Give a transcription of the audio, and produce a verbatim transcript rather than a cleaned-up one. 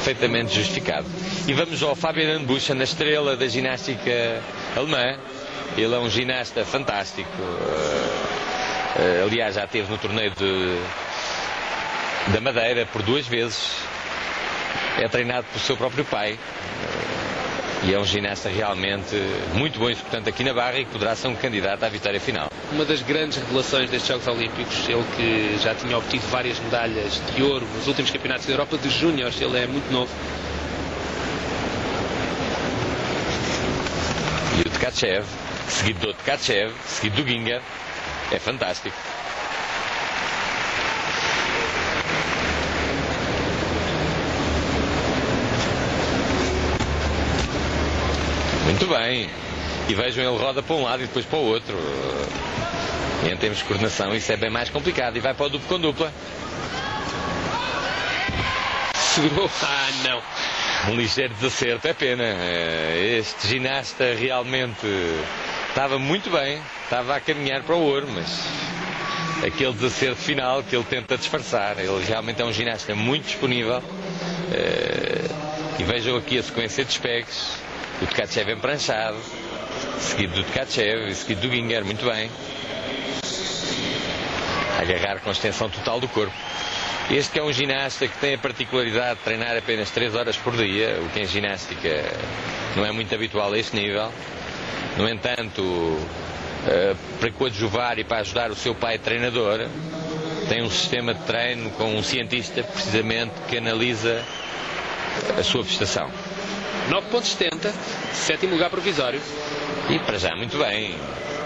perfeitamente justificado. E vamos ao Fabian Bucha, na estrela da ginástica alemã. Ele é um ginasta fantástico. Uh, uh, aliás, já esteve no torneio de, da Madeira por duas vezes. É treinado pelo seu próprio pai. Uh, e é um ginasta realmente muito bom, portanto, aqui na barra, e que poderá ser um candidato à vitória final. Uma das grandes revelações destes Jogos Olímpicos, ele que já tinha obtido várias medalhas de ouro nos últimos campeonatos da Europa de Júniores, ele é muito novo. E o Tkachev, seguido do Tkachev, seguido do Ginger, é fantástico. Muito bem. E vejam, ele roda para um lado e depois para o outro. E em termos de coordenação isso é bem mais complicado. E vai para o duplo com dupla. Segurou. Ah, não. Um ligeiro desacerto, é pena. Este ginasta realmente estava muito bem, estava a caminhar para o ouro, mas aquele desacerto final que ele tenta disfarçar. Ele realmente é um ginasta muito disponível. E vejam aqui a sequência de despegues. O Tkachev empranchado, seguido do Tkachev e seguido do Ginger, muito bem. Agarrar com a extensão total do corpo. Este que é um ginasta que tem a particularidade de treinar apenas três horas por dia, o que em ginástica não é muito habitual a este nível. No entanto, para coadjuvar e para ajudar o seu pai treinador, tem um sistema de treino com um cientista precisamente que analisa a sua prestação. nove ponto setenta, sétimo lugar provisório. E para já muito bem.